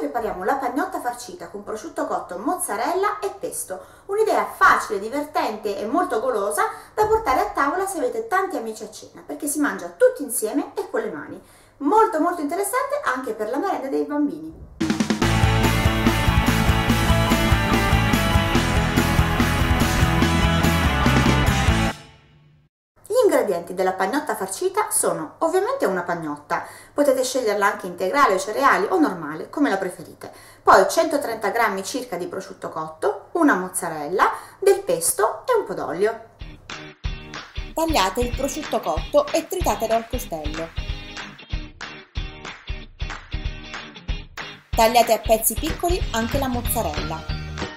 prepariamo la pagnotta farcita con prosciutto cotto, mozzarella e pesto. Un'idea facile, divertente e molto golosa da portare a tavola se avete tanti amici a cena, perché si mangia tutti insieme e con le mani. Molto interessante anche per la merenda dei bambini. Gli ingredienti della pagnotta farcita sono ovviamente una pagnotta, potete sceglierla anche integrale o cereali o normale, come la preferite. Poi 130 g circa di prosciutto cotto, una mozzarella, del pesto e un po' d'olio. Tagliate il prosciutto cotto e tritatelo al coltello. Tagliate a pezzi piccoli anche la mozzarella.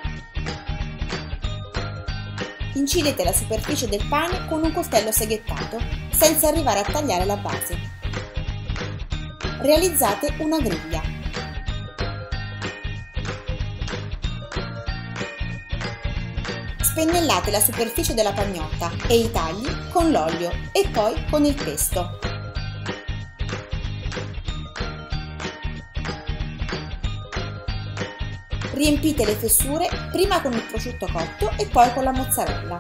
Incidete la superficie del pane con un coltello seghettato, senza arrivare a tagliare la base. Realizzate una griglia. Spennellate la superficie della pagnotta e i tagli con l'olio e poi con il pesto. Riempite le fessure prima con il prosciutto cotto e poi con la mozzarella.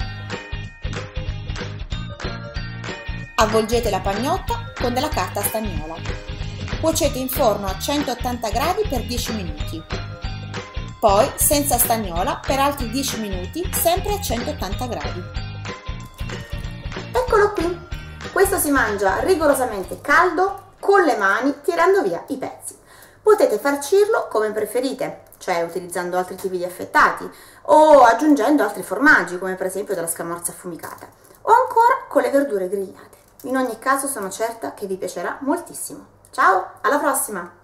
Avvolgete la pagnotta con della carta stagnola. Cuocete in forno a 180 gradi per 10 minuti. Poi, senza stagnola, per altri 10 minuti, sempre a 180 gradi. Eccolo qui! Questo si mangia rigorosamente caldo, con le mani, tirando via i pezzi. Potete farcirlo come preferite, cioè utilizzando altri tipi di affettati o aggiungendo altri formaggi come per esempio della scamorza affumicata o ancora con le verdure grigliate. In ogni caso sono certa che vi piacerà moltissimo. Ciao, alla prossima!